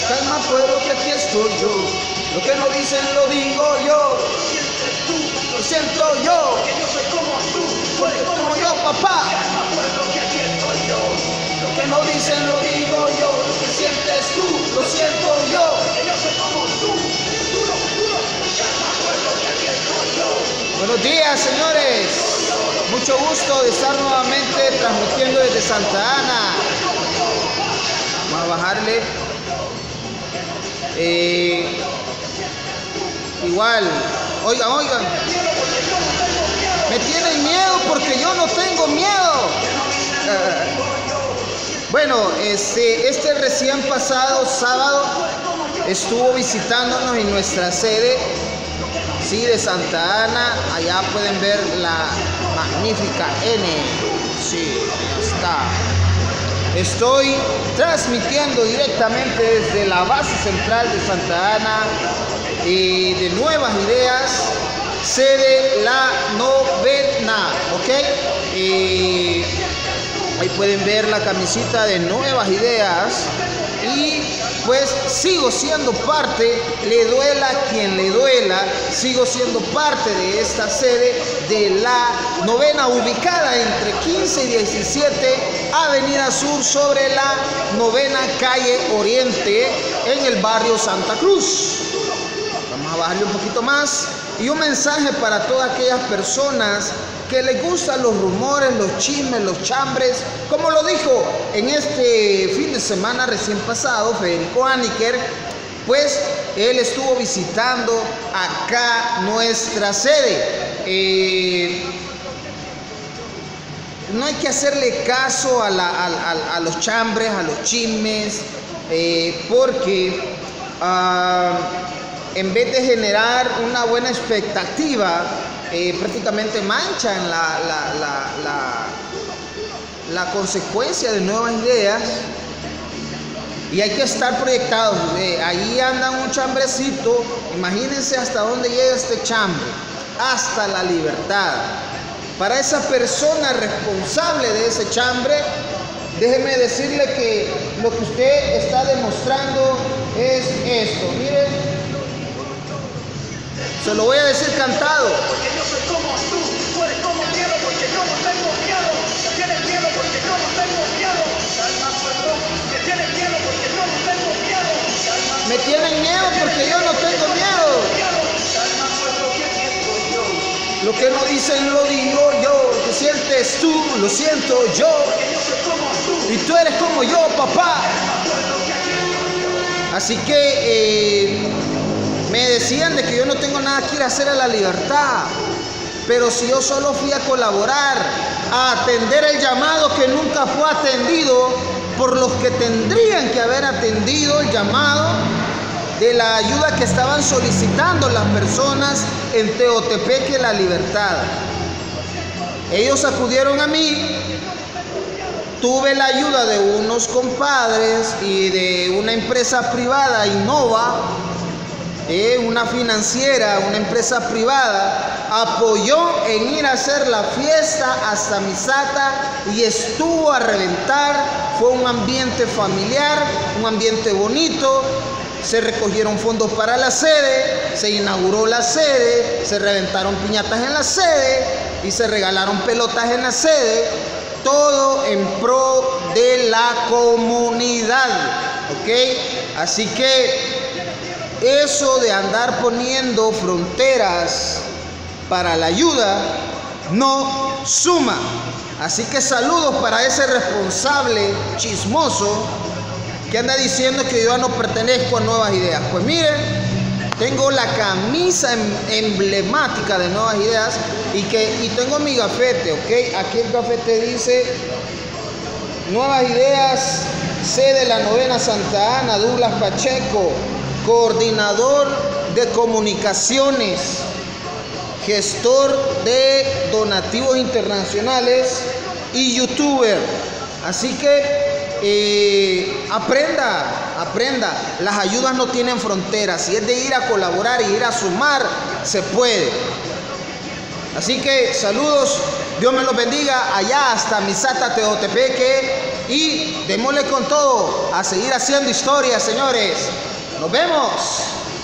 Calma pueblo que aquí estoy yo. Lo que no dicen lo digo yo. Lo siento yo. Que yo soy como tú. Porque como yo, papá. Calma pueblo que aquí estoy yo. Lo que no dicen lo digo yo. Lo que sientes tú, lo siento yo. Que yo soy como tú. Duro, duro. Calma pueblo que aquí estoy yo. Buenos días, señores. Mucho gusto de estar nuevamente transmitiendo desde Santa Ana. Vamos a bajarle. Igual, oigan. Me tienen miedo porque yo no tengo miedo. Bueno, este recién pasado sábado estuvo visitándonos en nuestra sede, sí, de Santa Ana. Allá pueden ver la magnífica N. Sí, ahí está. Estoy transmitiendo directamente desde la base central de Santa Ana de Nuevas Ideas, sede La Novena, ¿ok? Ahí pueden ver la camisita de Nuevas Ideas y pues sigo siendo parte, le duela a quien le duela, sigo siendo parte de esta sede de La Novena, ubicada entre 15 y 17 Avenida Sur sobre la Novena Calle Oriente en el barrio Santa Cruz. Vamos a bajarle un poquito más y un mensaje para todas aquellas personas que les gustan los rumores, los chismes, los chambres, como lo dijo en este fin de semana recién pasado Federico Aniker, pues él estuvo visitando acá nuestra sede. No hay que hacerle caso a los chambres, a los chismes, porque en vez de generar una buena expectativa, prácticamente manchan la consecuencia de Nuevas Ideas. Y hay que estar proyectados. Ahí anda un chambrecito. Imagínense hasta dónde llega este chambre, hasta la libertad. Para esa persona responsable de ese chambre, déjeme decirle que lo que usted está demostrando es esto. Miren, se lo voy a decir cantado. Porque yo soy como tú, tú eres como miedo porque yo no tengo miedo. Tienes miedo porque yo no tengo miedo. Calma pueblo, que tienes miedo porque yo no tengo miedo. Calma, me tienen miedo porque yo no tengo miedo. calma pueblo, que aquí estoy yo. Lo que no dicen lo digo yo. Lo que sientes tú, lo siento yo. Que yo soy como tú. Y tú eres como yo, papá. Así que me decían de que yo no tengo nada que ir a hacer a la libertad. Pero si yo solo fui a colaborar, a atender el llamado que nunca fue atendido por los que tendrían que haber atendido el llamado de la ayuda que estaban solicitando las personas en Teotepeque, La Libertad. Ellos acudieron a mí, tuve la ayuda de unos compadres y de una empresa privada, Innova, una financiera, una empresa privada, apoyó en ir a hacer la fiesta hasta Misata y estuvo a reventar. Fue un ambiente familiar, un ambiente bonito. Se recogieron fondos para la sede, se inauguró la sede, se reventaron piñatas en la sede y se regalaron pelotas en la sede, todo en pro de la comunidad, ¿ok? Así que eso de andar poniendo fronteras para la ayuda no suma. Así que saludos para ese responsable chismoso que anda diciendo que yo no pertenezco a Nuevas Ideas. Pues miren, tengo la camisa emblemática de Nuevas Ideas y tengo mi gafete, ¿ok? Aquí el gafete dice Nuevas Ideas, sede La Novena Santa Ana, Douglas Pacheco, coordinador de comunicaciones, gestor de donativos internacionales y youtuber. Así que aprenda, las ayudas no tienen fronteras. Si es de ir a colaborar y ir a sumar, se puede. Así que saludos, Dios me los bendiga allá hasta Misata, Teotepeque. y démosle con todo a seguir haciendo historia, señores. Nos vemos.